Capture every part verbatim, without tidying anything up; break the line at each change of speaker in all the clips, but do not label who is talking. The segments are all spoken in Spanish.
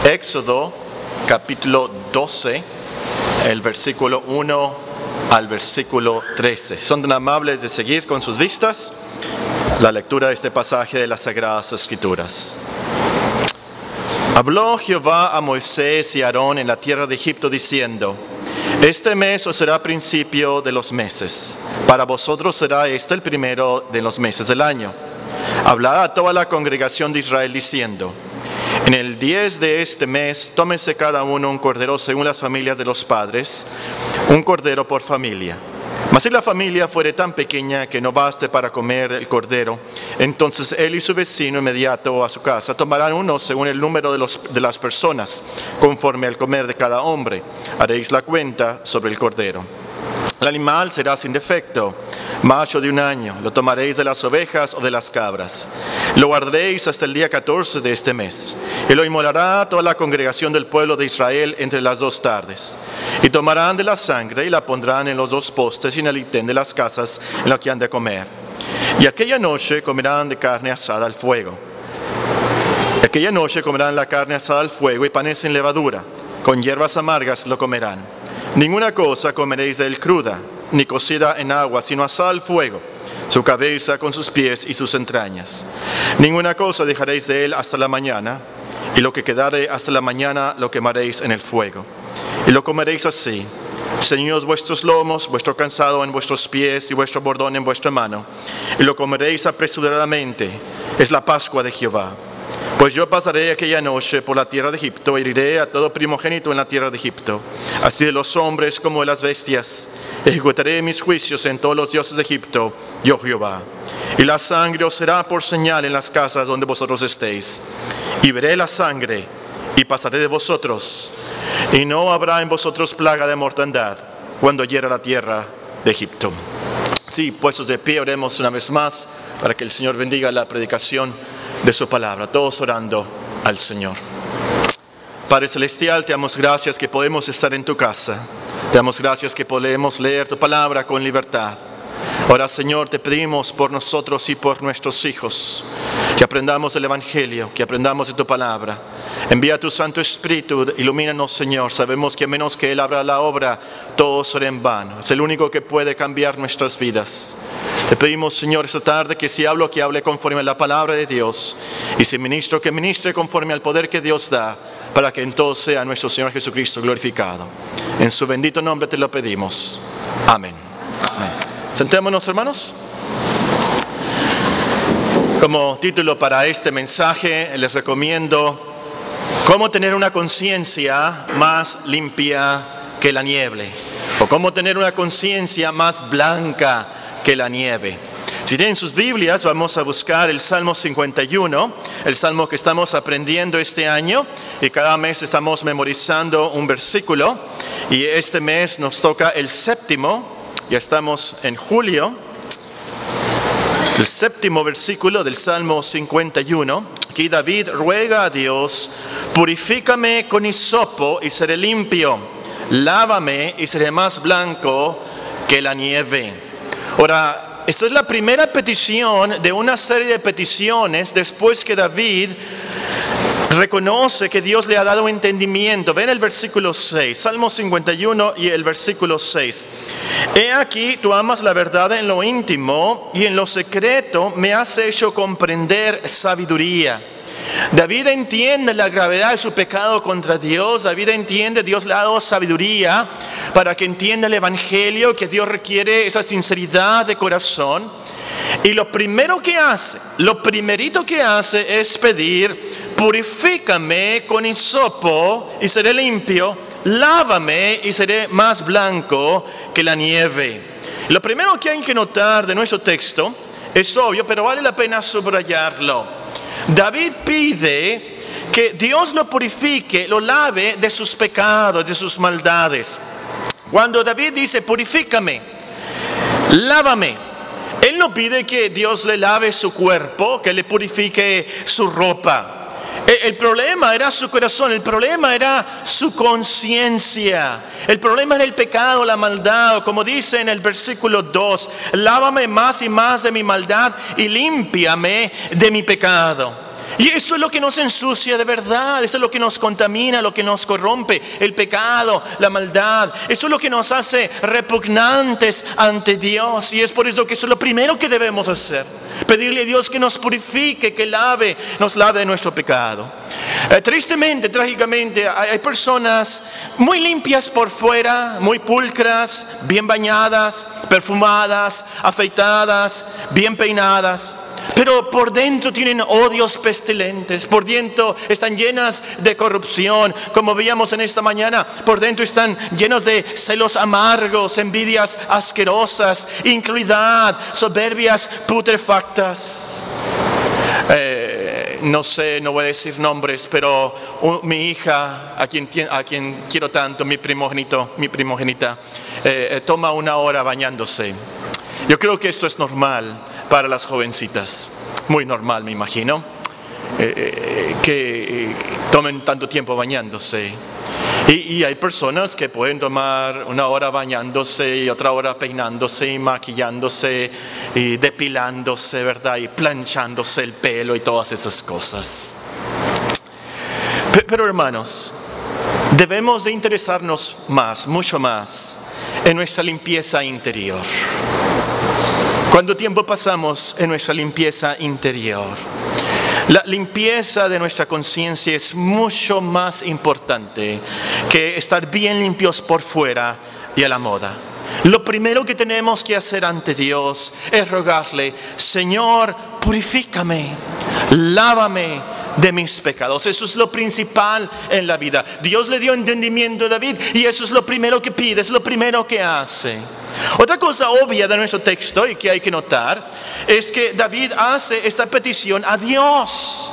Éxodo capítulo doce, el versículo uno al versículo trece. ¿Son tan amables de seguir con sus vistas la lectura de este pasaje de las Sagradas Escrituras? Habló Jehová a Moisés y a Aarón en la tierra de Egipto diciendo: Este mes os será principio de los meses. Para vosotros será este el primero de los meses del año. Hablad a toda la congregación de Israel diciendo: En el diez de este mes, tómese cada uno un cordero según las familias de los padres, un cordero por familia. Mas si la familia fuere tan pequeña que no baste para comer el cordero, entonces él y su vecino inmediato a su casa tomarán uno según el número de, los, de las personas, conforme al comer de cada hombre. Haréis la cuenta sobre el cordero. El animal será sin defecto, macho de un año. Lo tomaréis de las ovejas o de las cabras. Lo guardaréis hasta el día catorce de este mes. Y lo inmolará toda la congregación del pueblo de Israel entre las dos tardes. Y tomarán de la sangre y la pondrán en los dos postes y en el litén de las casas en lo que han de comer. Y aquella noche comerán de carne asada al fuego. Y aquella noche comerán la carne asada al fuego y panes sin levadura. Con hierbas amargas lo comerán. Ninguna cosa comeréis de él cruda, ni cocida en agua, sino asada al fuego, su cabeza con sus pies y sus entrañas. Ninguna cosa dejaréis de él hasta la mañana, y lo que quedare hasta la mañana lo quemaréis en el fuego. Y lo comeréis así: ceñidos vuestros lomos, vuestro cansado en vuestros pies y vuestro bordón en vuestra mano. Y lo comeréis apresuradamente. Es la Pascua de Jehová. Pues yo pasaré aquella noche por la tierra de Egipto, e heriré a todo primogénito en la tierra de Egipto, así de los hombres como de las bestias. Ejecutaré mis juicios en todos los dioses de Egipto, yo Jehová. Y la sangre os será por señal en las casas donde vosotros estéis. Y veré la sangre, y pasaré de vosotros, y no habrá en vosotros plaga de mortandad, cuando hiera la tierra de Egipto. Sí, puestos de pie, oremos una vez más, para que el Señor bendiga la predicación de su palabra, todos orando al Señor. Padre Celestial, te damos gracias que podemos estar en tu casa. Te damos gracias que podemos leer tu palabra con libertad. Ahora, Señor, te pedimos por nosotros y por nuestros hijos, que aprendamos el Evangelio, que aprendamos de tu palabra. Envía tu Santo Espíritu, ilumínanos, Señor. Sabemos que a menos que Él abra la obra, todo será en vano. Es el único que puede cambiar nuestras vidas. Te pedimos, Señor, esta tarde que si hablo, que hable conforme a la palabra de Dios. Y si ministro, que ministre conforme al poder que Dios da, para que en todo sea nuestro Señor Jesucristo glorificado. En su bendito nombre te lo pedimos. Amén. Amén. Sentémonos, hermanos. Como título para este mensaje les recomiendo cómo tener una conciencia más limpia que la nieve, o cómo tener una conciencia más blanca que la nieve. Si tienen sus Biblias, vamos a buscar el Salmo cincuenta y uno, el Salmo que estamos aprendiendo este año, y cada mes estamos memorizando un versículo, y este mes nos toca el séptimo. Ya estamos en julio. El séptimo versículo del Salmo cincuenta y uno. Aquí David ruega a Dios: purifícame con hisopo y seré limpio, lávame y seré más blanco que la nieve. Ahora, esta es la primera petición de una serie de peticiones después que David reconoce que Dios le ha dado entendimiento. Ven el versículo seis, Salmo cincuenta y uno y el versículo seis. He aquí, tú amas la verdad en lo íntimo, y en lo secreto me has hecho comprender sabiduría. David entiende la gravedad de su pecado contra Dios. David entiende, Dios le ha dado sabiduría para que entienda el Evangelio, que Dios requiere esa sinceridad de corazón. Y lo primero que hace, lo primerito que hace es pedir: purifícame con hisopo y seré limpio, lávame y seré más blanco que la nieve. Lo primero que hay que notar de nuestro texto es obvio, pero vale la pena subrayarlo. David pide que Dios lo purifique, lo lave de sus pecados, de sus maldades. Cuando David dice purifícame, lávame, él no pide que Dios le lave su cuerpo, que le purifique su ropa. El problema era su corazón, el problema era su conciencia, el problema era el pecado, la maldad. Como dice en el versículo dos: lávame más y más de mi maldad y límpiame de mi pecado. Y eso es lo que nos ensucia de verdad, eso es lo que nos contamina, lo que nos corrompe, el pecado, la maldad. Eso es lo que nos hace repugnantes ante Dios. Y es por eso que eso es lo primero que debemos hacer. Pedirle a Dios que nos purifique, que lave, nos lave de nuestro pecado. Eh, tristemente, trágicamente, hay, hay personas muy limpias por fuera, muy pulcras, bien bañadas, perfumadas, afeitadas, bien peinadas. Pero por dentro tienen odios pestilentes, por dentro están llenas de corrupción, como veíamos en esta mañana, por dentro están llenos de celos amargos, envidias asquerosas, incredulidad, soberbias putrefactas. Eh, no sé, no voy a decir nombres, pero uh, mi hija, a quien, a quien quiero tanto, mi primogénito, mi primogénita, eh, eh, toma una hora bañándose. Yo creo que esto es normal para las jovencitas, muy normal me imagino, eh, eh, que eh, tomen tanto tiempo bañándose. Y, y hay personas que pueden tomar una hora bañándose y otra hora peinándose y maquillándose y depilándose, ¿verdad? Y planchándose el pelo y todas esas cosas. Pero, pero hermanos, debemos de interesarnos más, mucho más, en nuestra limpieza interior. ¿Cuánto tiempo pasamos en nuestra limpieza interior? La limpieza de nuestra conciencia es mucho más importante que estar bien limpios por fuera y a la moda. Lo primero que tenemos que hacer ante Dios es rogarle: Señor, purifícame, lávame de mis pecados. Eso es lo principal en la vida. Dios le dio entendimiento a David y eso es lo primero que pide, es lo primero que hace. Otra cosa obvia de nuestro texto y que hay que notar es que David hace esta petición a Dios.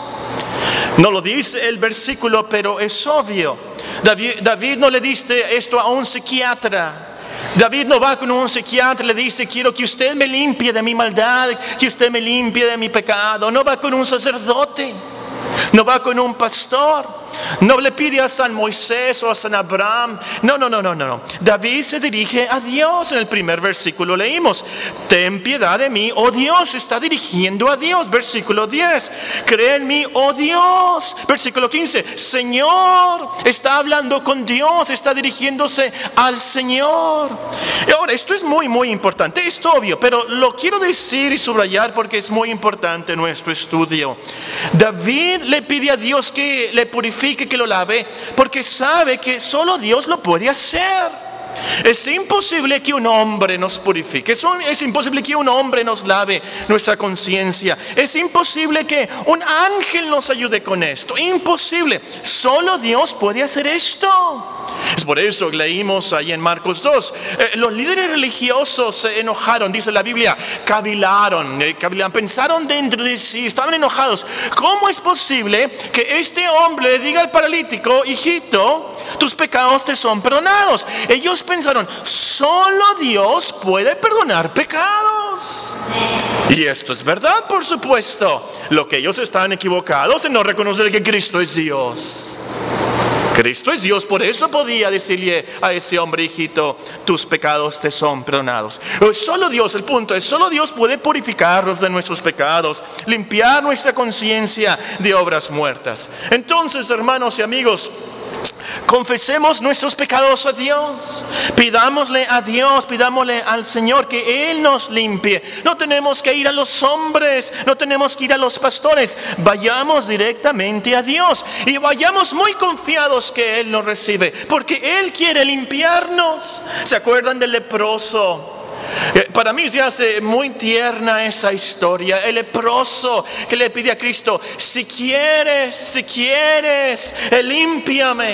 No lo dice el versículo, pero es obvio. David, David no le dice esto a un psiquiatra. David no va con un psiquiatra y le dice: quiero que usted me limpie de mi maldad, que usted me limpie de mi pecado. No va con un sacerdote, no va con un pastor. No le pide a San Moisés o a San Abraham. No, no, no, no, no. David se dirige a Dios. En el primer versículo leímos: ten piedad de mí, oh Dios. Está dirigiendo a Dios. Versículo diez: cree en mí, oh Dios. Versículo quince: Señor. Está hablando con Dios, está dirigiéndose al Señor. Y ahora, esto es muy, muy importante. Es obvio, pero lo quiero decir y subrayar porque es muy importante en nuestro estudio. David le pide a Dios que le purifique, que lo lave, porque sabe que solo Dios lo puede hacer. Es imposible que un hombre nos purifique, es, un, es imposible que un hombre nos lave nuestra conciencia, es imposible que un ángel nos ayude con esto, imposible, solo Dios puede hacer esto. Es por eso que leímos ahí en Marcos dos, eh, los líderes religiosos se enojaron, dice la Biblia, cavilaron, eh, cavilaron, pensaron dentro de sí, estaban enojados. ¿Cómo es posible que este hombre le diga al paralítico: hijito, tus pecados te son perdonados? Ellos pensaron: solo Dios puede perdonar pecados. Y esto es verdad, por supuesto. Lo que ellos están equivocados en no reconocer que Cristo es Dios. Cristo es Dios, por eso podía decirle a ese hombre: hijito, tus pecados te son perdonados. Solo Dios, el punto es, solo Dios puede purificarnos de nuestros pecados, limpiar nuestra conciencia de obras muertas. Entonces, hermanos y amigos, confesemos nuestros pecados a Dios, pidámosle a Dios, pidámosle al Señor que Él nos limpie. No tenemos que ir a los hombres, no tenemos que ir a los pastores, vayamos directamente a Dios y vayamos muy confiados que Él nos recibe, porque Él quiere limpiarnos. ¿Se acuerdan del leproso? Para mí se hace muy tierna esa historia. El leproso que le pide a Cristo: si quieres, si quieres, límpiame,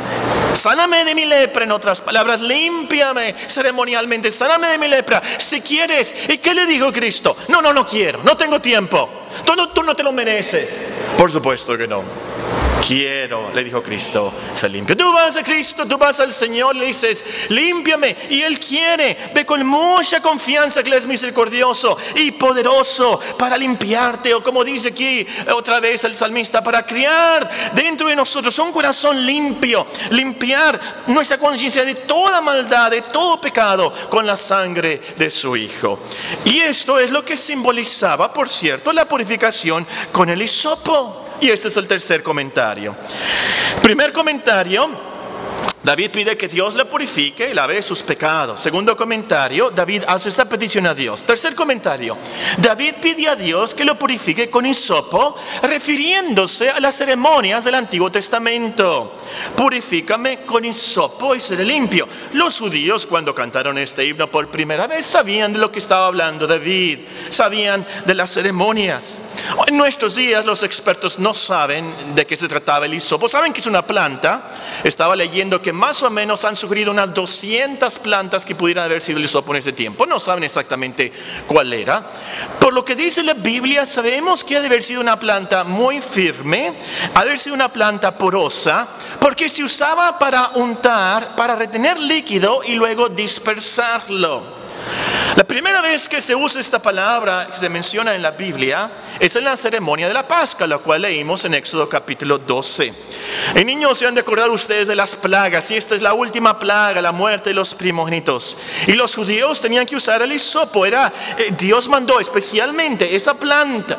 sáname de mi lepra. En otras palabras, límpiame ceremonialmente, sáname de mi lepra, si quieres. ¿Y qué le dijo Cristo? No, no, no quiero, no tengo tiempo, tú no, tú no te lo mereces. Por supuesto que no. Quiero, le dijo Cristo, se limpia. Tú vas a Cristo, tú vas al Señor, le dices: límpiame, y Él quiere. Ve con mucha confianza que Él es misericordioso y poderoso para limpiarte, o como dice aquí otra vez el salmista, para crear dentro de nosotros un corazón limpio, limpiar nuestra conciencia de toda maldad, de todo pecado, con la sangre de su Hijo. Y esto es lo que simbolizaba, por cierto, la purificación con el hisopo. Y este es el tercer comentario. Primer comentario: David pide que Dios le purifique y lave sus pecados. Segundo comentario, David hace esta petición a Dios. Tercer comentario, David pide a Dios que lo purifique con hisopo, refiriéndose a las ceremonias del Antiguo Testamento. Purifícame con hisopo y seré limpio. Los judíos, cuando cantaron este himno por primera vez, sabían de lo que estaba hablando David, sabían de las ceremonias. En nuestros días los expertos no saben de qué se trataba el hisopo. Saben que es una planta. Estaba leyendo que más o menos han sugerido unas doscientas plantas que pudieran haber sido el hisopo en ese tiempo. No saben exactamente cuál era. Por lo que dice la Biblia, sabemos que ha de haber sido una planta muy firme, ha de haber sido una planta porosa, porque se usaba para untar, para retener líquido y luego dispersarlo. La primera vez que se usa esta palabra, que se menciona en la Biblia, es en la ceremonia de la Pascua, la cual leímos en Éxodo capítulo doce. Y niños, se han de acordar ustedes de las plagas, y esta es la última plaga, la muerte de los primogénitos. Y los judíos tenían que usar el hisopo. Era, eh, Dios mandó especialmente esa planta,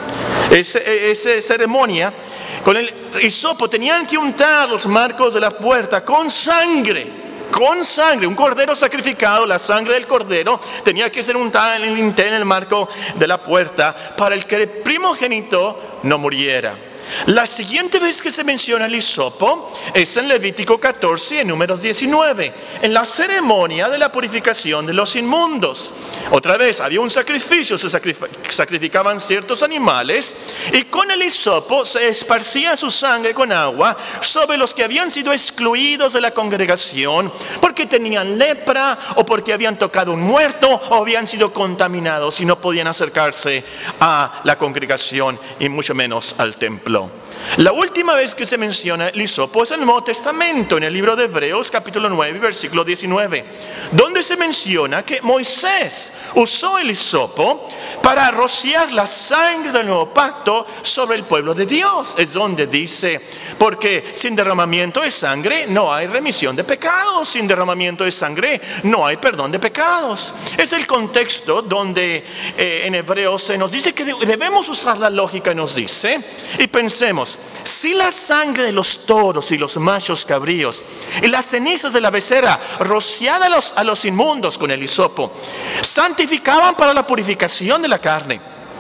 esa, esa ceremonia. Con el hisopo tenían que untar los marcos de la puerta con sangre. Con sangre, un cordero sacrificado, la sangre del cordero tenía que ser untada en el dintel, en el marco de la puerta, para el que el primogénito no muriera. La siguiente vez que se menciona el hisopo es en Levítico catorce, en Números diecinueve, en la ceremonia de la purificación de los inmundos. Otra vez, había un sacrificio, se sacrificaban ciertos animales y con el hisopo se esparcía su sangre con agua sobre los que habían sido excluidos de la congregación porque tenían lepra o porque habían tocado un muerto o habían sido contaminados y no podían acercarse a la congregación y mucho menos al templo. La última vez que se menciona el hisopo es en el Nuevo Testamento, en el libro de Hebreos capítulo nueve, versículo diecinueve, donde se menciona que Moisés usó el hisopo para rociar la sangre del nuevo pacto sobre el pueblo de Dios. Es donde dice, porque sin derramamiento de sangre no hay remisión de pecados, sin derramamiento de sangre no hay perdón de pecados. Es el contexto donde eh, en Hebreos se nos dice que debemos usar la lógica, nos dice, y pensemos, si la sangre de los toros y los machos cabríos y las cenizas de la becerra rociada a los, a los inmundos con el hisopo santificaban para la purificación de la carne,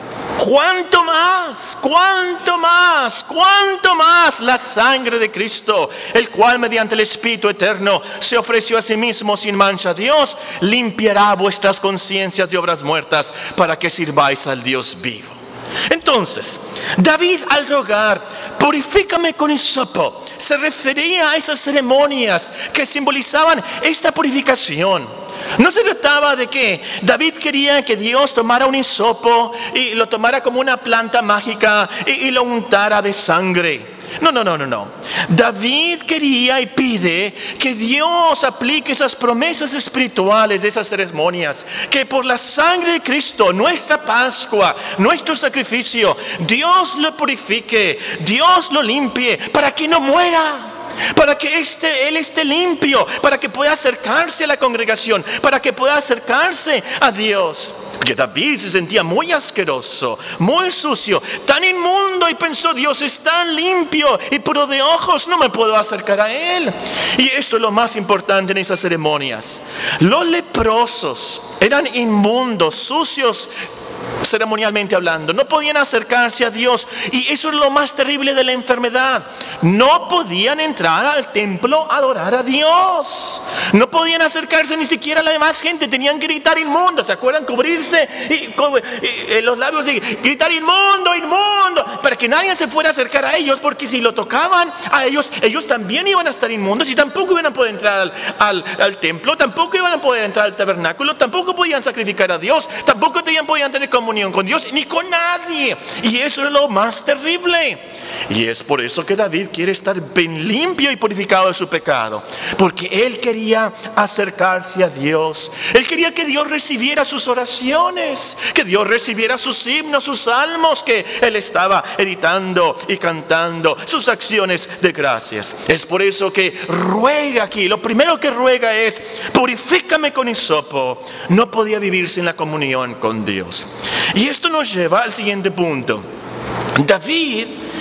¿cuánto más, cuánto más, cuánto más la sangre de Cristo, el cual mediante el Espíritu eterno se ofreció a sí mismo sin mancha a Dios, limpiará vuestras conciencias de obras muertas para que sirváis al Dios vivo? Entonces, David al rogar, purifícame con hisopo, se refería a esas ceremonias que simbolizaban esta purificación. No se trataba de que David quería que Dios tomara un hisopo y lo tomara como una planta mágica y, y lo untara de sangre. No, no, no, no, no. David quería y pide que Dios aplique esas promesas espirituales de esas ceremonias, que por la sangre de Cristo, nuestra Pascua, nuestro sacrificio, Dios lo purifique, Dios lo limpie para que no muera, para que este, Él esté limpio, para que pueda acercarse a la congregación, para que pueda acercarse a Dios. Porque David se sentía muy asqueroso, muy sucio, tan inmundo, y pensó, Dios es tan limpio y puro de ojos, no me puedo acercar a Él. Y esto es lo más importante en esas ceremonias. Los leprosos eran inmundos, sucios, ceremonialmente hablando, no podían acercarse a Dios, y eso es lo más terrible de la enfermedad. No podían entrar al templo a adorar a Dios, no podían acercarse ni siquiera a la demás gente, tenían que gritar inmundo, ¿se acuerdan? Cubrirse y, y, y los labios y gritar inmundo, inmundo, para que nadie se fuera a acercar a ellos, porque si lo tocaban a ellos, ellos también iban a estar inmundos y tampoco iban a poder entrar al, al, al templo, tampoco iban a poder entrar al tabernáculo, tampoco podían sacrificar a Dios, tampoco podían tener comunión con Dios ni con nadie. Y eso es lo más terrible. Y es por eso que David quiere estar bien limpio y purificado de su pecado, porque él quería acercarse a Dios. Él quería que Dios recibiera sus oraciones, que Dios recibiera sus himnos, sus salmos que él estaba editando y cantando, sus acciones de gracias. Es por eso que ruega aquí, lo primero que ruega es, purifícame con hisopo. No podía vivir sin la comunión con Dios. Y esto nos lleva al siguiente punto. David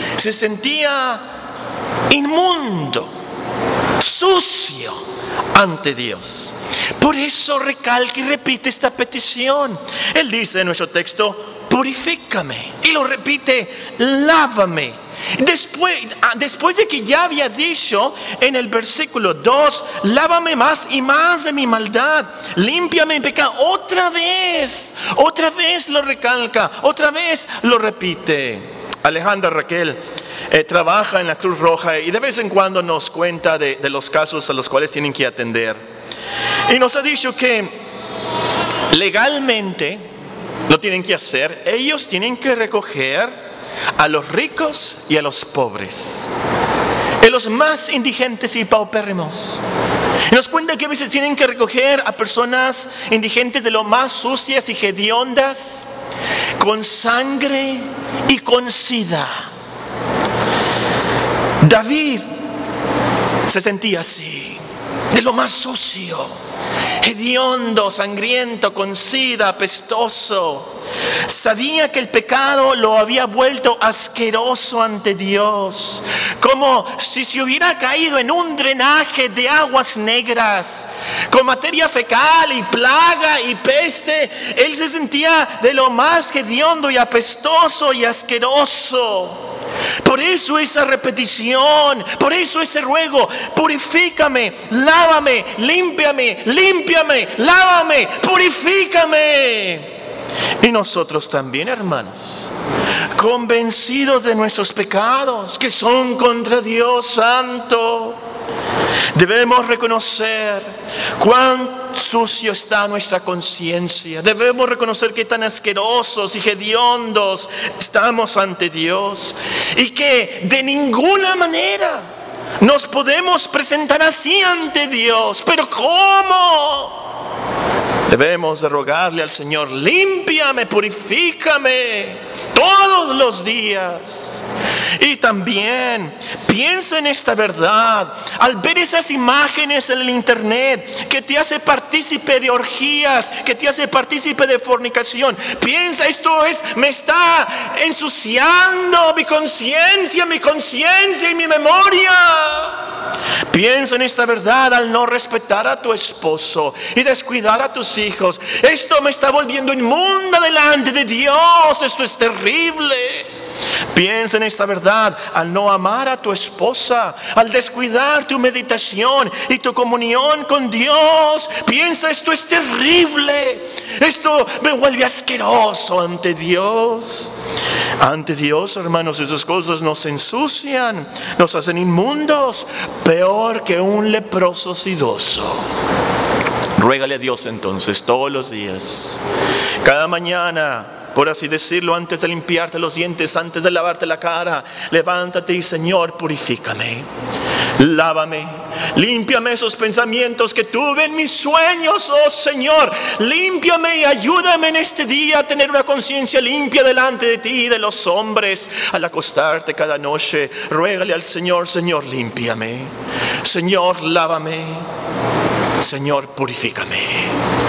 se sentía inmundo, sucio ante Dios. Por eso recalca y repite esta petición. Él dice en nuestro texto, purifícame. Y lo repite, lávame. Después, después de que ya había dicho en el versículo dos, lávame más y más de mi maldad, límpiame mi pecado, otra vez, otra vez lo recalca, otra vez lo repite. Alejandra Raquel eh, trabaja en la Cruz Roja y de vez en cuando nos cuenta de, de los casos a los cuales tienen que atender. Y nos ha dicho que legalmente lo tienen que hacer, ellos tienen que recoger a los ricos y a los pobres, a los más indigentes y paupérrimos. Y nos cuenta que a veces tienen que recoger a personas indigentes de lo más sucias y hediondas, con sangre y con sida. David se sentía así, de lo más sucio, hediondo, sangriento, con sida, apestoso. Sabía que el pecado lo había vuelto asqueroso ante Dios, como si se hubiera caído en un drenaje de aguas negras, con materia fecal y plaga y peste. Él se sentía de lo más hediondo y apestoso y asqueroso. Por eso esa repetición, por eso ese ruego, purifícame, lávame, límpiame, límpiame, lávame, purifícame. Y nosotros también, hermanos, convencidos de nuestros pecados que son contra Dios Santo, debemos reconocer cuán sucio está nuestra conciencia. Debemos reconocer que tan asquerosos y hediondos estamos ante Dios, y que de ninguna manera nos podemos presentar así ante Dios. ¿Pero cómo? Debemos de rogarle al Señor, límpiame, purifícame todos los días. Y también piensa en esta verdad al ver esas imágenes en el internet que te hace partícipe de orgías, que te hace partícipe de fornicación. Piensa, esto es, me está ensuciando mi conciencia, mi conciencia y mi memoria. Piensa en esta verdad al no respetar a tu esposo y descuidar a tus hijos. Esto me está volviendo inmunda delante de Dios. Esto es terrible. Piensa en esta verdad al no amar a tu esposa, al descuidar tu meditación y tu comunión con Dios. Piensa, esto es terrible. Esto me vuelve asqueroso ante Dios. Ante Dios, hermanos, esas cosas nos ensucian, nos hacen inmundos, peor que un leproso sidoso. Ruégale a Dios entonces todos los días, cada mañana, por así decirlo, antes de limpiarte los dientes, antes de lavarte la cara, levántate y, Señor, purifícame, lávame, límpiame esos pensamientos que tuve en mis sueños, oh Señor, límpiame y ayúdame en este día a tener una conciencia limpia delante de ti y de los hombres. Al acostarte cada noche, ruégale al Señor, Señor, límpiame, Señor, lávame, Señor, purifícame.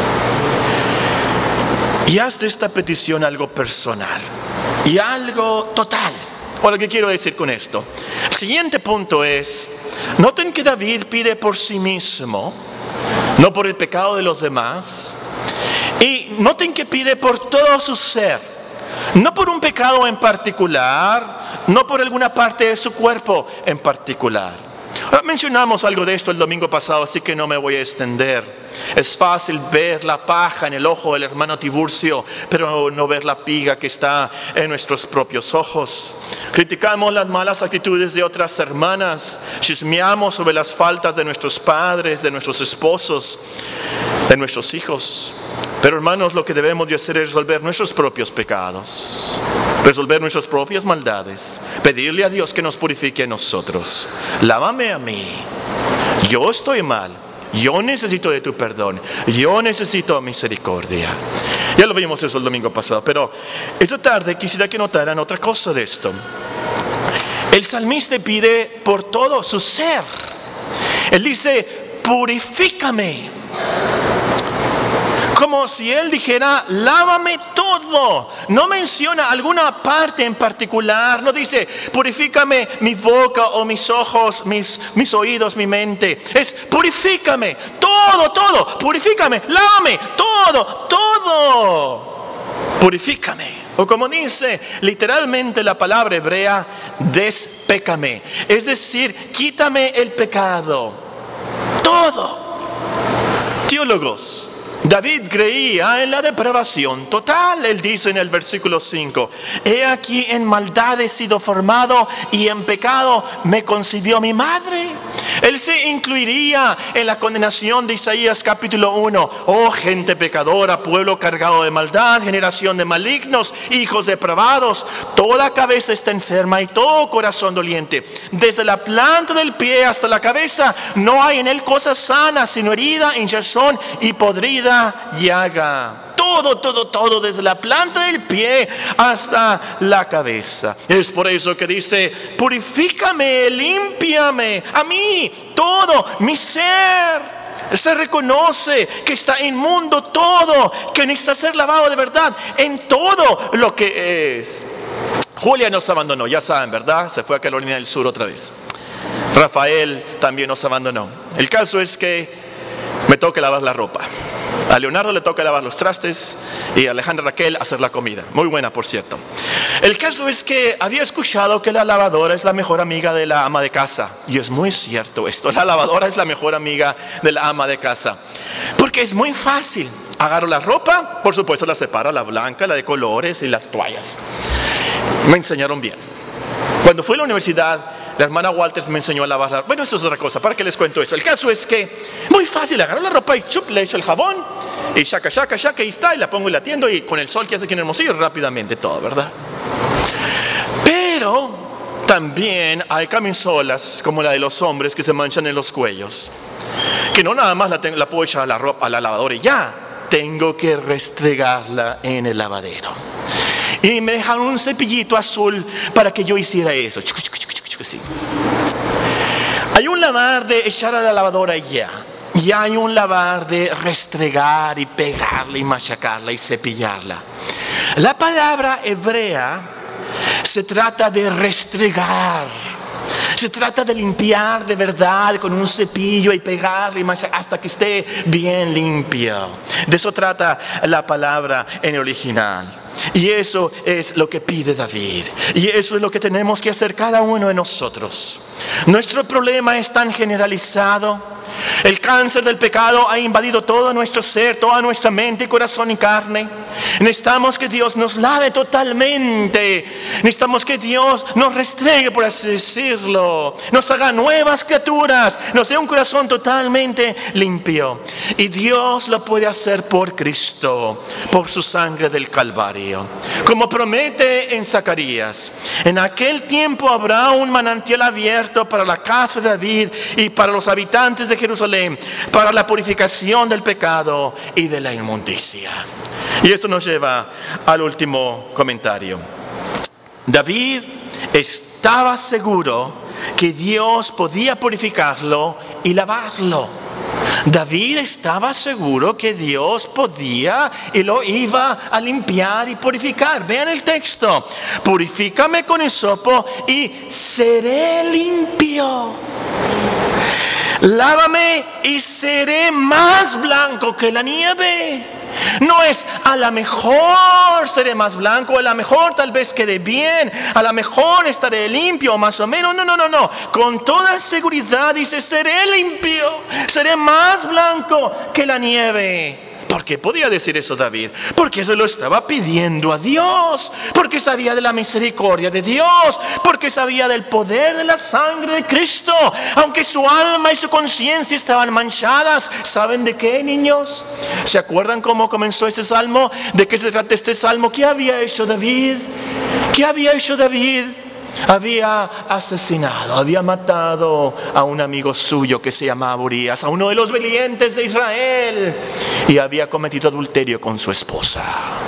Y haz de esta petición algo personal y algo total. Ahora, ¿qué quiero decir con esto? El siguiente punto es, noten que David pide por sí mismo, no por el pecado de los demás. Y noten que pide por todo su ser, no por un pecado en particular, no por alguna parte de su cuerpo en particular. Ahora, mencionamos algo de esto el domingo pasado, así que no me voy a extender. Es fácil ver la paja en el ojo del hermano Tiburcio, pero no ver la piga que está en nuestros propios ojos. Criticamos las malas actitudes de otras hermanas, chismeamos sobre las faltas de nuestros padres, de nuestros esposos, de nuestros hijos. Pero, hermanos, lo que debemos de hacer es resolver nuestros propios pecados, resolver nuestras propias maldades, pedirle a Dios que nos purifique a nosotros. Lávame a mí, yo estoy mal, yo necesito de tu perdón, yo necesito misericordia. Ya lo vimos eso el domingo pasado, pero esta tarde quisiera que notaran otra cosa de esto. El salmista pide por todo su ser. Él dice, purifícame. como si él dijera, lávame todo. No menciona alguna parte en particular, no dice, purifícame mi boca o mis ojos, mis, mis oídos, mi mente. Es, purifícame, todo, todo, purifícame, lávame, todo, todo. Purifícame. O como dice literalmente la palabra hebrea, despécame. Es decir, quítame el pecado. Todo. Teólogos, David creía en la depravación total. Él dice en el versículo cinco, he aquí en maldad he sido formado y en pecado me concibió mi madre. Él se incluiría en la condenación de Isaías capítulo uno. Oh gente pecadora, pueblo cargado de maldad, generación de malignos, hijos depravados. Toda cabeza está enferma y todo corazón doliente. Desde la planta del pie hasta la cabeza no hay en él cosa sana, sino herida, hinchazón y podrida llaga. Todo, todo, todo, desde la planta del pie hasta la cabeza. Es por eso que dice, purifícame, límpiame, a mí, todo, mi ser. Se reconoce que está inmundo todo, que necesita ser lavado de verdad en todo lo que es. Julia nos abandonó, ya saben, ¿verdad? Se fue a Carolina del Sur otra vez. Rafael también nos abandonó. El caso es que me toca lavar la ropa. A Leonardo le toca lavar los trastes y a Alejandra Raquel hacer la comida. Muy buena, por cierto. El caso es que había escuchado que la lavadora es la mejor amiga de la ama de casa. Y es muy cierto esto. La lavadora es la mejor amiga de la ama de casa. Porque es muy fácil. Agarro la ropa, por supuesto la separo, la blanca, la de colores y las toallas. Me enseñaron bien. Cuando fui a la universidad, la hermana Walters me enseñó a lavar la ropa. Bueno, eso es otra cosa, ¿para qué les cuento eso? El caso es que, muy fácil, agarro la ropa y chup, le echo el jabón y shaca, shaca, shaca, y está, y la pongo y la tiendo, y con el sol que hace aquí en Hermosillo, rápidamente todo, ¿verdad? Pero también hay camisolas como la de los hombres que se manchan en los cuellos, que no nada más la, tengo, la puedo echar a la, ropa, a la lavadora y ya, tengo que restregarla en el lavadero. Y me dejaron un cepillito azul para que yo hiciera eso. Sí. Hay un lavar de echar a la lavadora ya. Y hay un lavar de restregar y pegarla y machacarla y cepillarla. La palabra hebrea se trata de restregar. Se trata de limpiar de verdad con un cepillo y pegarle y machacar hasta que esté bien limpio. De eso trata la palabra en el original. Y eso es lo que pide David. Y eso es lo que tenemos que hacer cada uno de nosotros. Nuestro problema es tan generalizado. El cáncer del pecado ha invadido todo nuestro ser, toda nuestra mente, corazón y carne. Necesitamos que Dios nos lave totalmente. Necesitamos que Dios nos restregue, por así decirlo. Nos haga nuevas criaturas. Nos dé un corazón totalmente limpio. Y Dios lo puede hacer por Cristo, por su sangre del Calvario. Como promete en Zacarías, en aquel tiempo habrá un manantial abierto para la casa de David y para los habitantes de Jerusalén, para la purificación del pecado y de la inmundicia. Y esto nos lleva al último comentario. David estaba seguro que Dios podía purificarlo y lavarlo. David estaba seguro que Dios podía y lo iba a limpiar y purificar. Vean el texto. Purifícame con hisopo y seré limpio. Lávame y seré más blanco que la nieve. No es a lo mejor seré más blanco, a lo mejor tal vez quede bien, a lo mejor estaré limpio, más o menos. No, no, no, no. Con toda seguridad dice, seré limpio, seré más blanco que la nieve. ¿Por qué podía decir eso David? Porque se lo estaba pidiendo a Dios, porque sabía de la misericordia de Dios, porque sabía del poder de la sangre de Cristo. Aunque su alma y su conciencia estaban manchadas, ¿saben de qué, niños? ¿Se acuerdan cómo comenzó ese salmo? ¿De qué se trata este salmo? ¿Qué había hecho David? ¿Qué había hecho David? Había asesinado, había matado a un amigo suyo que se llamaba Urías, a uno de los valientes de Israel, y había cometido adulterio con su esposa.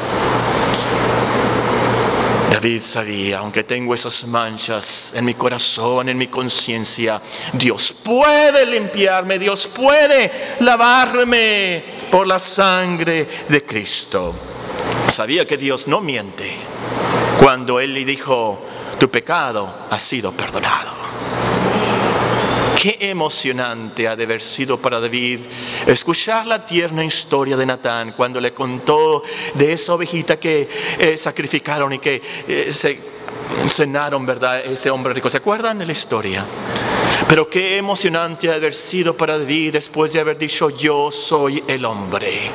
David sabía, aunque tengo esas manchas en mi corazón, en mi conciencia, Dios puede limpiarme, Dios puede lavarme, por la sangre de Cristo. Sabía que Dios no miente cuando Él le dijo, tu pecado ha sido perdonado. Qué emocionante ha de haber sido para David escuchar la tierna historia de Natán cuando le contó de esa ovejita que eh, sacrificaron y que eh, se cenaron, ¿verdad? Ese hombre rico. ¿Se acuerdan de la historia? Pero qué emocionante ha de haber sido para David después de haber dicho, yo soy el hombre.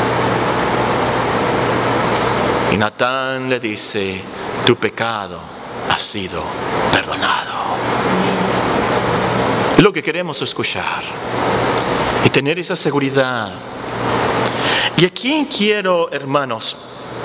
Y Natán le dice, tu pecado ha sido perdonado. Es lo que queremos escuchar y tener esa seguridad. Y aquí quiero, hermanos,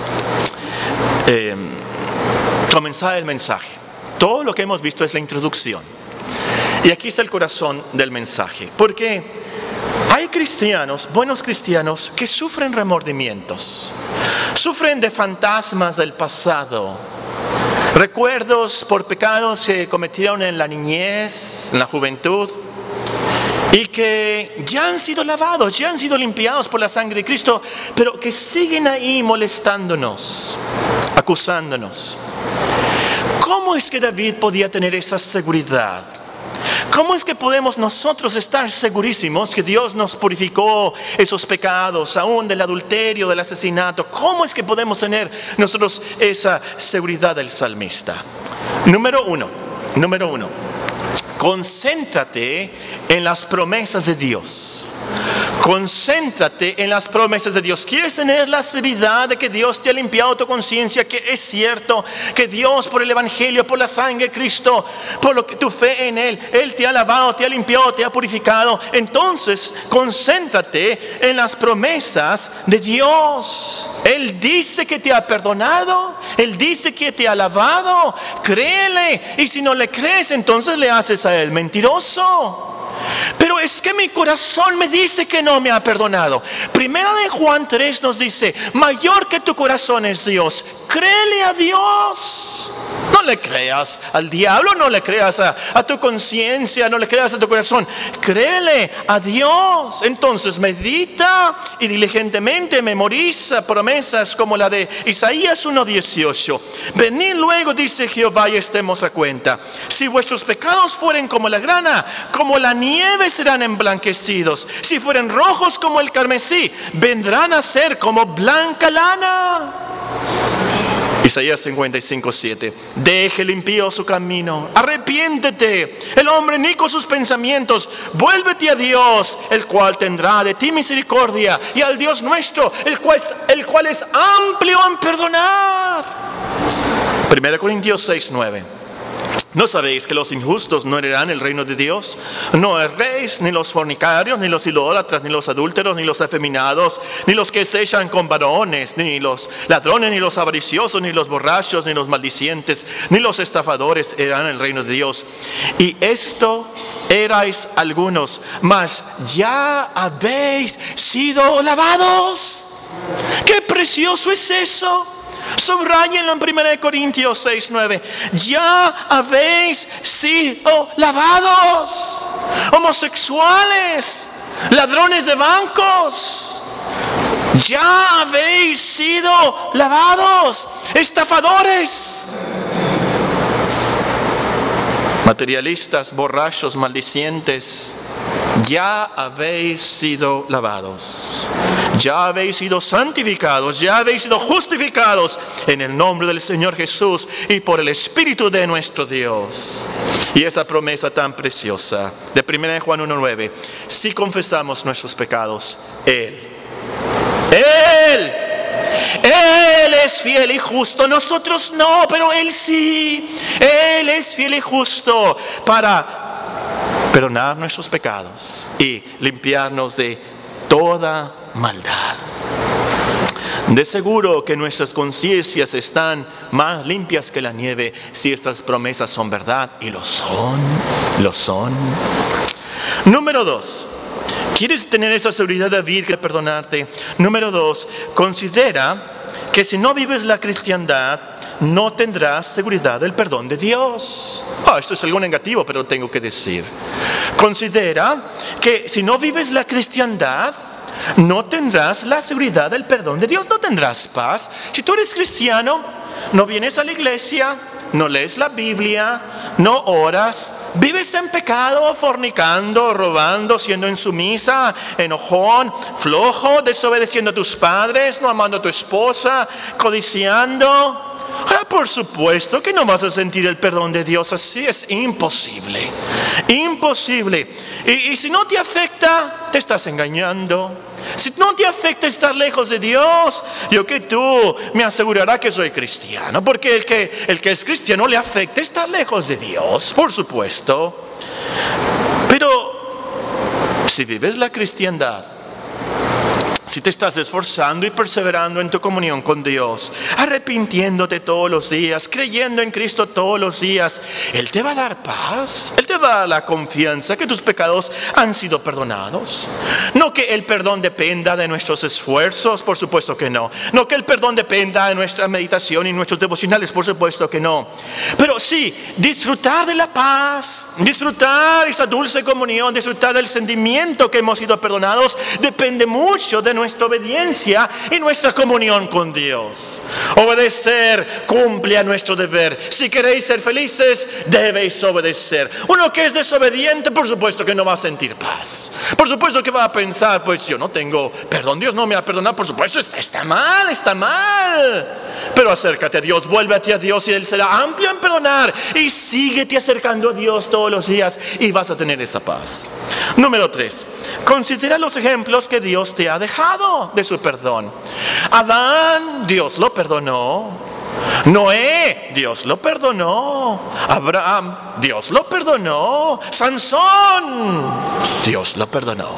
eh, comenzar el mensaje. Todo lo que hemos visto es la introducción. Y aquí está el corazón del mensaje. Porque hay cristianos, buenos cristianos, que sufren remordimientos. Sufren de fantasmas del pasado. Recuerdos por pecados que cometieron en la niñez, en la juventud, y que ya han sido lavados, ya han sido limpiados por la sangre de Cristo, pero que siguen ahí molestándonos, acusándonos. ¿Cómo es que David podía tener esa seguridad? ¿Cómo es que podemos nosotros estar segurísimos que Dios nos purificó esos pecados, aún del adulterio, del asesinato? ¿Cómo es que podemos tener nosotros esa seguridad del salmista? Número uno, número uno, concéntrate en las promesas de Dios. Concéntrate en las promesas de Dios. ¿Quieres tener la seguridad de que Dios te ha limpiado tu conciencia? Que es cierto que Dios, por el Evangelio, por la sangre de Cristo, por lo que tu fe en Él, Él te ha lavado, te ha limpiado, te ha purificado. Entonces, concéntrate en las promesas de Dios. Él dice que te ha perdonado. Él dice que te ha lavado. Créele. Y si no le crees, entonces le haces a Él mentiroso. Pero es que mi corazón me dice que no me ha perdonado. Primera de Juan tres nos dice, mayor que tu corazón es Dios. Créele a Dios. No le creas al diablo, no le creas a, a tu conciencia, no le creas a tu corazón. Créele a Dios. Entonces medita y diligentemente memoriza promesas como la de Isaías uno dieciocho. Venid luego, dice Jehová, y estemos a cuenta. Si vuestros pecados fueren como la grana, como la nieve serán emblanquecidos. Si fueren rojos como el carmesí, vendrán a ser como blanca lana. Isaías cincuenta y cinco, siete. Deje el impío su camino, arrepiéntete, el hombre inicuo sus pensamientos, vuélvete a Dios, el cual tendrá de ti misericordia, y al Dios nuestro, el cual es, el cual es amplio en perdonar. Primera Corintios seis, nueve. ¿No sabéis que los injustos no heredarán el reino de Dios? No erréis, ni los fornicarios, ni los idólatras, ni los adúlteros, ni los afeminados, ni los que se echan con varones, ni los ladrones, ni los avariciosos, ni los borrachos, ni los maldicientes, ni los estafadores heredarán el reino de Dios. Y esto erais algunos, mas ya habéis sido lavados. ¡Qué precioso es eso! Subrayenlo en primera Corintios seis, nueve. Ya habéis sido lavados. Homosexuales, ladrones de bancos, ya habéis sido lavados. Estafadores, materialistas, borrachos, maldicientes, ya habéis sido lavados. Ya habéis sido santificados, ya habéis sido justificados en el nombre del Señor Jesús y por el Espíritu de nuestro Dios. Y esa promesa tan preciosa de primera de Juan uno, nueve. Si confesamos nuestros pecados, Él, Él, Él es fiel y justo. Nosotros no, pero Él sí. Él es fiel y justo para perdonar nuestros pecados y limpiarnos de toda maldad. De seguro que nuestras conciencias están más limpias que la nieve si estas promesas son verdad, y lo son, lo son. Número dos, ¿quieres tener esa seguridad, David, que perdonarte? Número dos, considera que si no vives la cristiandad, no tendrás seguridad del perdón de Dios. Oh, esto es algo negativo, pero tengo que decir. Considera que si no vives la cristiandad, no tendrás la seguridad del perdón de Dios, no tendrás paz. Si tú eres cristiano, no vienes a la iglesia, no lees la Biblia, no oras, vives en pecado, fornicando, robando, siendo insumisa, enojón, flojo, desobedeciendo a tus padres, no amando a tu esposa, codiciando. Ah, por supuesto que no vas a sentir el perdón de Dios así, es imposible, imposible. Y, y si no te afecta, te estás engañando. Si no te afecta estar lejos de Dios, yo que tú me asegurará que soy cristiano, porque el que, el que es cristiano le afecta estar lejos de Dios, por supuesto. Pero si vives la cristiandad, si te estás esforzando y perseverando en tu comunión con Dios, arrepintiéndote todos los días, creyendo en Cristo todos los días, Él te va a dar paz. Él te va a dar la confianza que tus pecados han sido perdonados. No que el perdón dependa de nuestros esfuerzos, por supuesto que no. No que el perdón dependa de nuestra meditación y nuestros devocionales, por supuesto que no. Pero sí, disfrutar de la paz, disfrutar esa dulce comunión, disfrutar del sentimiento que hemos sido perdonados, depende mucho de nuestra obediencia y nuestra comunión con Dios. Obedecer cumple a nuestro deber. Si queréis ser felices, debéis obedecer. Uno que es desobediente, por supuesto que no va a sentir paz. Por supuesto que va a pensar, pues yo no tengo perdón, Dios no me ha perdonado. Por supuesto, está, está mal, está mal. Pero acércate a Dios, vuélvete a Dios y Él será amplio en perdonar. Y síguete acercando a Dios todos los días y vas a tener esa paz. Número tres, considera los ejemplos que Dios te ha dejado de su perdón. Adán, Dios lo perdonó. Noé, Dios lo perdonó. Abraham, Dios lo perdonó. Sansón, Dios lo perdonó.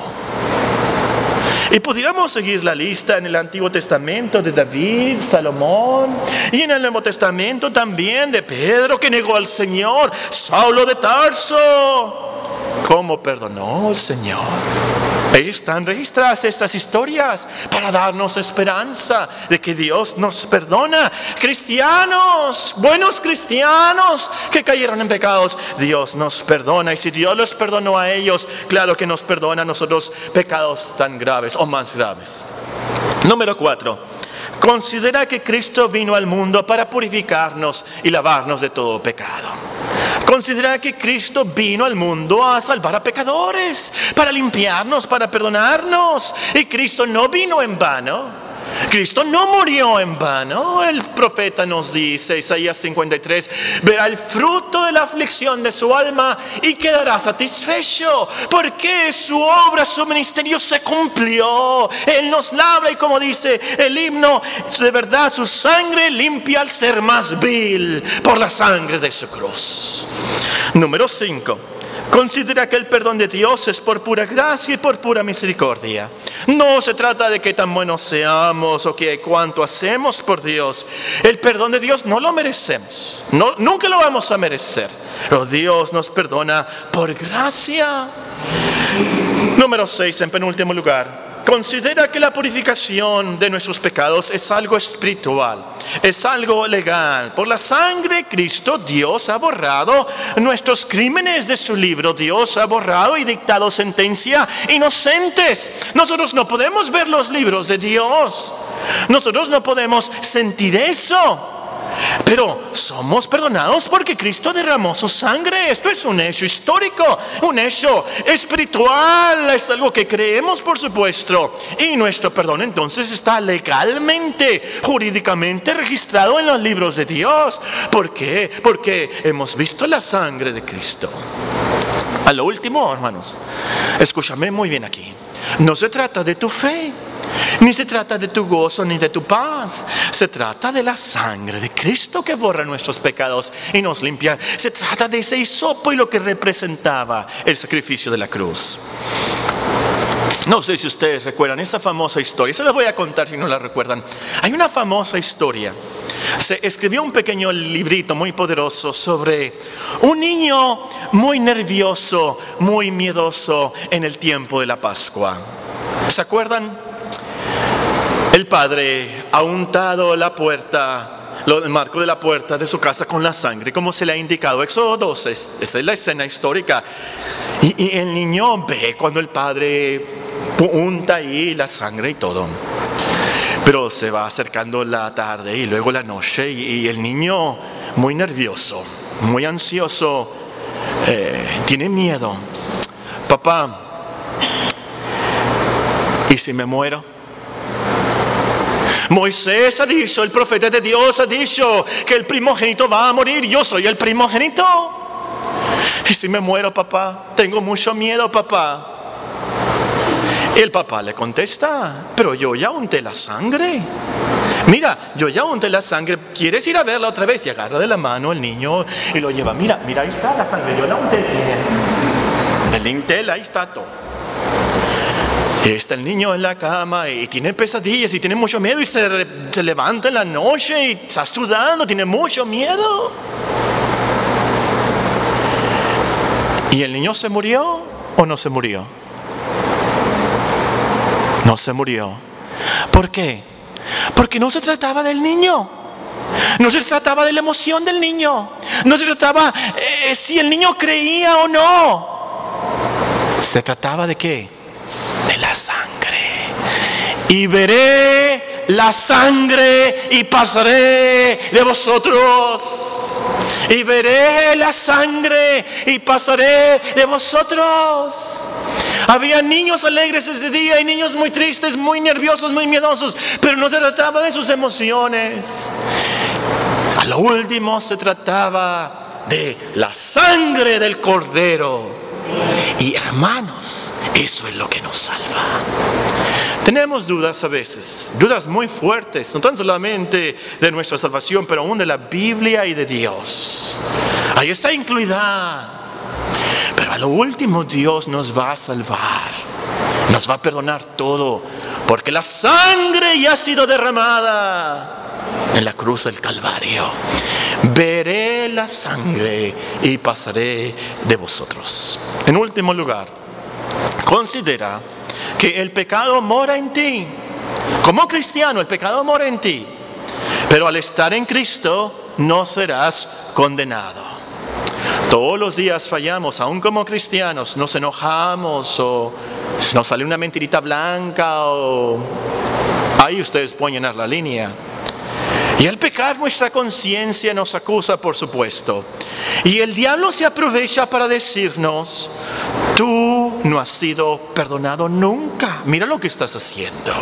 Y pudiéramos seguir la lista en el Antiguo Testamento de David, Salomón, y en el Nuevo Testamento también de Pedro, que negó al Señor, Saulo de Tarso. ¿Cómo perdonó el Señor? Ahí están registradas estas historias para darnos esperanza de que Dios nos perdona. Cristianos, buenos cristianos que cayeron en pecados, Dios nos perdona. Y si Dios los perdonó a ellos, claro que nos perdona a nosotros pecados tan graves o más graves. Número cuatro. Considera que Cristo vino al mundo para purificarnos y lavarnos de todo pecado. Considera que Cristo vino al mundo a salvar a pecadores, para limpiarnos, para perdonarnos. Y Cristo no vino en vano. Cristo no murió en vano. El profeta nos dice, Isaías cincuenta y tres, verá el fruto de la aflicción de su alma y quedará satisfecho, porque su obra, su ministerio se cumplió. Él nos labra y, como dice el himno, de verdad su sangre limpia al ser más vil por la sangre de su cruz. Número cinco. Considera que el perdón de Dios es por pura gracia y por pura misericordia. No se trata de que tan buenos seamos o que cuánto hacemos por Dios. El perdón de Dios no lo merecemos. No, nunca lo vamos a merecer. Pero Dios nos perdona por gracia. Número seis, en penúltimo lugar. Considera que la purificación de nuestros pecados es algo espiritual, es algo legal. Por la sangre de Cristo, Dios ha borrado nuestros crímenes de su libro. Dios ha borrado y dictado sentencia inocentes. Nosotros no podemos ver los libros de Dios. Nosotros no podemos sentir eso. Pero somos perdonados porque Cristo derramó su sangre. Esto es un hecho histórico, un hecho espiritual. Es algo que creemos, por supuesto. Y nuestro perdón entonces está legalmente, jurídicamente registrado en los libros de Dios. ¿Por qué? Porque hemos visto la sangre de Cristo. A lo último, hermanos, escúchame muy bien aquí. No se trata de tu fe, ni se trata de tu gozo, ni de tu paz. Se trata de la sangre de Cristo que borra nuestros pecados y nos limpia. Se trata de ese hisopo y lo que representaba el sacrificio de la cruz. No sé si ustedes recuerdan esa famosa historia. Se la voy a contar si no la recuerdan. Hay una famosa historia. Se escribió un pequeño librito muy poderoso sobre un niño muy nervioso, muy miedoso en el tiempo de la Pascua. ¿Se acuerdan? El padre ha untado la puerta, el marco de la puerta de su casa con la sangre, como se le ha indicado. Éxodo doce, esa es la escena histórica. Y, y el niño ve cuando el padre unta ahí la sangre y todo. Pero se va acercando la tarde y luego la noche y, y el niño muy nervioso, muy ansioso, eh, tiene miedo. Papá, ¿y si me muero? Moisés ha dicho, el profeta de Dios ha dicho que el primogénito va a morir. Yo soy el primogénito. ¿Y si me muero, papá? Tengo mucho miedo, papá. Y el papá le contesta, pero yo ya unté la sangre. Mira, yo ya unté la sangre. ¿Quieres ir a verla otra vez? Y agarra de la mano al niño y lo lleva. Mira, mira, ahí está la sangre. Yo la unté bien. Del lintel, ahí está todo. Y está el niño en la cama y tiene pesadillas y tiene mucho miedo y se, se levanta en la noche y está sudando, tiene mucho miedo. ¿Y el niño se murió o no se murió? No se murió. ¿Por qué? Porque no se trataba del niño. No se trataba de la emoción del niño. No se trataba eh, si el niño creía o no. Se trataba de qué? De la sangre. Y veré la sangre y pasaré de vosotros. Y veré la sangre y pasaré de vosotros. Había niños alegres ese día y niños muy tristes, muy nerviosos, muy miedosos, pero no se trataba de sus emociones. A lo último se trataba de la sangre del Cordero. Y hermanos, eso es lo que nos salva. Tenemos dudas a veces, dudas muy fuertes, no tan solamente de nuestra salvación, pero aún de la Biblia y de Dios. Ahí está incluida. Pero a lo último Dios nos va a salvar, nos va a perdonar todo, porque la sangre ya ha sido derramada en la cruz del Calvario. Veré la sangre y pasaré de vosotros. En último lugar, considera que el pecado mora en ti. Como cristiano, el pecado mora en ti, pero al estar en Cristo no serás condenado. Todos los días fallamos, aún como cristianos, nos enojamos o nos sale una mentirita blanca o ahí ustedes pueden llenar la línea. Y al pecar nuestra conciencia nos acusa, por supuesto. Y el diablo se aprovecha para decirnos, tú no has sido perdonado nunca, mira lo que estás haciendo.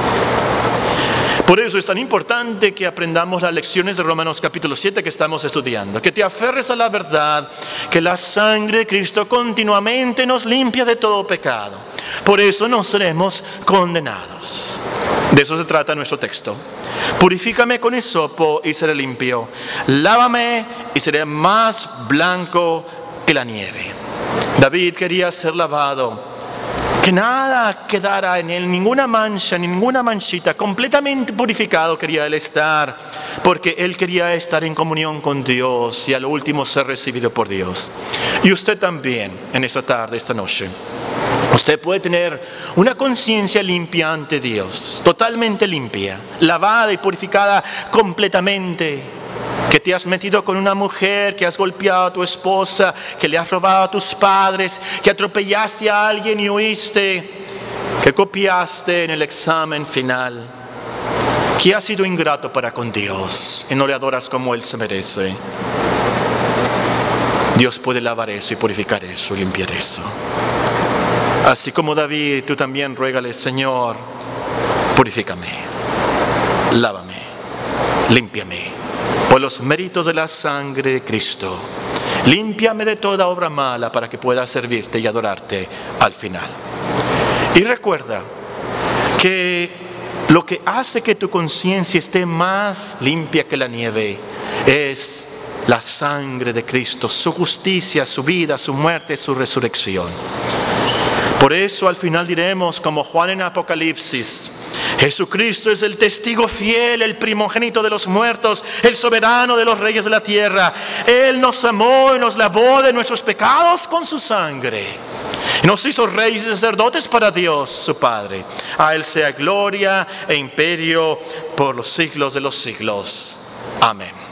Por eso es tan importante que aprendamos las lecciones de Romanos capítulo siete que estamos estudiando. Que te aferres a la verdad, que la sangre de Cristo continuamente nos limpia de todo pecado. Por eso no seremos condenados. De eso se trata nuestro texto. Purifícame con hisopo y seré limpio. Lávame y seré más blanco que la nieve. David quería ser lavado. Que nada quedara en él, ninguna mancha, ninguna manchita, completamente purificado quería él estar, porque él quería estar en comunión con Dios y al último ser recibido por Dios. Y usted también, en esta tarde, esta noche, usted puede tener una conciencia limpia ante Dios, totalmente limpia, lavada y purificada completamente. Que te has metido con una mujer, que has golpeado a tu esposa, que le has robado a tus padres, que atropellaste a alguien y huiste, que copiaste en el examen final, que has sido ingrato para con Dios y no le adoras como Él se merece. Dios puede lavar eso y purificar eso y limpiar eso. Así como David, tú también ruégale, Señor, purifícame, lávame, límpiame. Por los méritos de la sangre de Cristo, límpiame de toda obra mala para que pueda servirte y adorarte al final. Y recuerda que lo que hace que tu conciencia esté más limpia que la nieve es la sangre de Cristo, su justicia, su vida, su muerte, su resurrección. Por eso al final diremos, como Juan en Apocalipsis, Jesucristo es el testigo fiel, el primogénito de los muertos, el soberano de los reyes de la tierra. Él nos amó y nos lavó de nuestros pecados con su sangre. Y nos hizo reyes y sacerdotes para Dios, su Padre. A Él sea gloria e imperio por los siglos de los siglos. Amén.